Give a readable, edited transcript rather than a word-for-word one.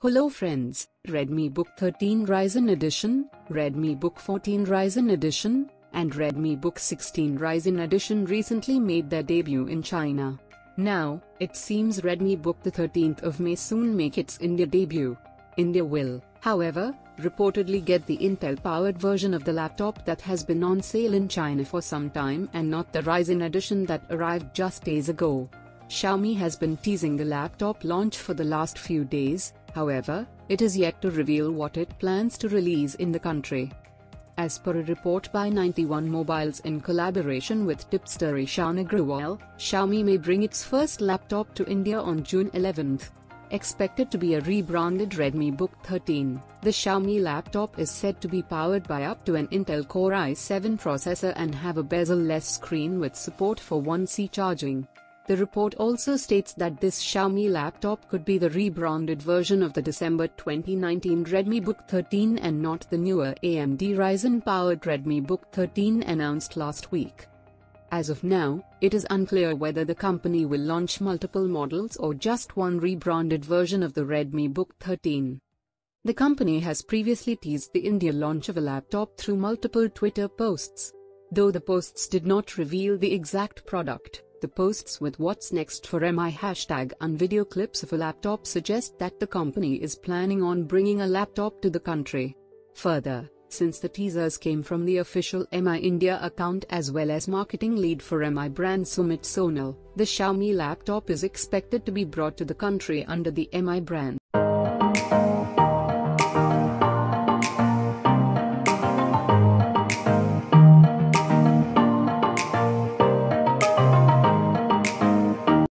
Hello friends, Redmi Book 13 Ryzen Edition, Redmi Book 14 Ryzen Edition, and Redmi Book 16 Ryzen Edition recently made their debut in China. Now, it seems Redmi Book the 13th of May soon make its India debut. India will, however, reportedly get the Intel-powered version of the laptop that has been on sale in China for some time and not the Ryzen edition that arrived just days ago. Xiaomi has been teasing the laptop launch for the last few days. However, it is yet to reveal what it plans to release in the country. As per a report by 91 Mobiles in collaboration with tipster Ishan Agrawal, Xiaomi may bring its first laptop to India on June 11. Expected to be a rebranded Redmi Book 13, the Xiaomi laptop is said to be powered by up to an Intel Core i7 processor and have a bezel-less screen with support for 1C charging. The report also states that this Xiaomi laptop could be the rebranded version of the December 2019 Redmi Book 13 and not the newer AMD Ryzen-powered Redmi Book 13 announced last week. As of now, it is unclear whether the company will launch multiple models or just one rebranded version of the Redmi Book 13. The company has previously teased the India launch of a laptop through multiple Twitter posts. Though the posts did not reveal the exact product, the posts with "What's next for MI" hashtag and video clips of a laptop suggest that the company is planning on bringing a laptop to the country. Further, since the teasers came from the official MI India account as well as marketing lead for MI brand Sumit Sonal, the Xiaomi laptop is expected to be brought to the country under the MI brand.